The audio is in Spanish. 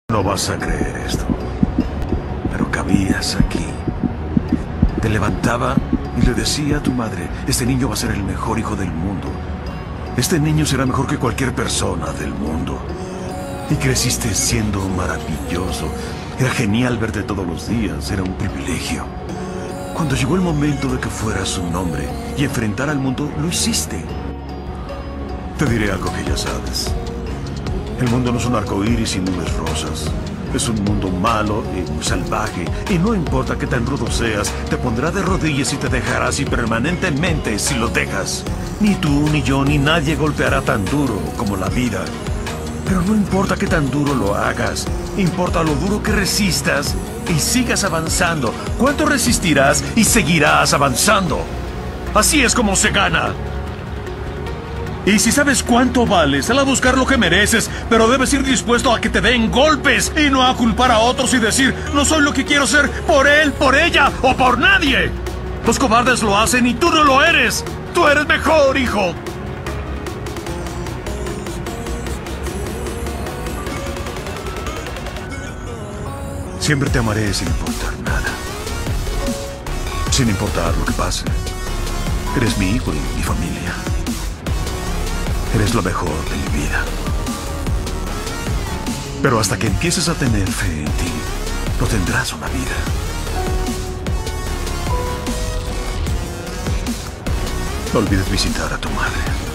No vas a creer esto, pero cabías aquí. Te levantaba y le decía a tu madre, este niño va a ser el mejor hijo del mundo. Este niño será mejor que cualquier persona del mundo. Y creciste siendo maravilloso. Era genial verte todos los días, era un privilegio. Cuando llegó el momento de que fueras un hombre y enfrentar al mundo, lo hiciste. Te diré algo que ya sabes. El mundo no es un arcoíris y nubes rosas. Es un mundo malo y salvaje. Y no importa qué tan rudo seas, te pondrá de rodillas y te dejará así permanentemente si lo dejas. Ni tú, ni yo, ni nadie golpeará tan duro como la vida. Pero no importa qué tan duro lo hagas. Importa lo duro que resistas y sigas avanzando. ¿Cuánto resistirás y seguirás avanzando? Así es como se gana. Y si sabes cuánto vales, sal a buscar lo que mereces, pero debes ir dispuesto a que te den golpes y no a culpar a otros y decir, no soy lo que quiero ser por él, por ella o por nadie. Los cobardes lo hacen y tú no lo eres. Tú eres mejor, hijo. Siempre te amaré sin importar nada. Sin importar lo que pase. Eres mi hijo y mi familia. Eres lo mejor de mi vida. Pero hasta que empieces a tener fe en ti, no tendrás una vida. No olvides visitar a tu madre.